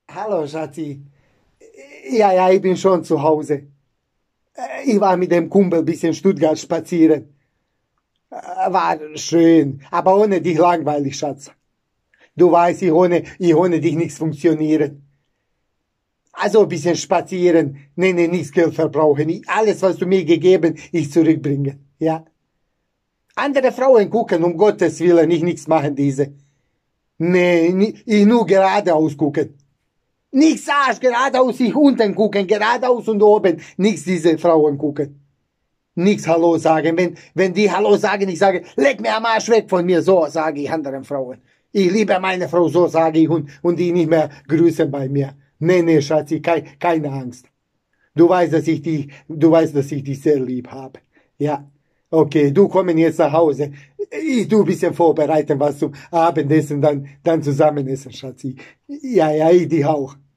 Hallo, Schatzi. Ja, ich bin schon zu Hause. Ich war mit dem Kumpel bis in Stuttgart spazieren. War schön, aber ohne dich langweilig, Schatz. Du weißt, ich ohne dich nichts funktionieren. Also ein bisschen spazieren, nee, nichts Geld verbrauchen. Alles, was du mir gegeben, ich zurückbringen. Ja. Andere Frauen gucken, um Gottes Willen, ich nichts machen diese. Nee, ich nur geradeaus gucken. Nichts Arsch, geradeaus, ich unten gucken, geradeaus und oben. Nichts diese Frauen gucken. Nichts Hallo sagen. Wenn die Hallo sagen, ich sage, leg mir am Arsch weg von mir. So sage ich anderen Frauen. Ich liebe meine Frau, so sage ich, und die nicht mehr grüßen bei mir. Nee, Schatzi, keine Angst. Du weißt, dass ich dich sehr lieb habe. Ja. Okay, du kommst jetzt nach Hause. Ich tu ein bisschen vorbereiten, was zum Abendessen, dann zusammen essen, Schatzi. Ja, ich dich auch.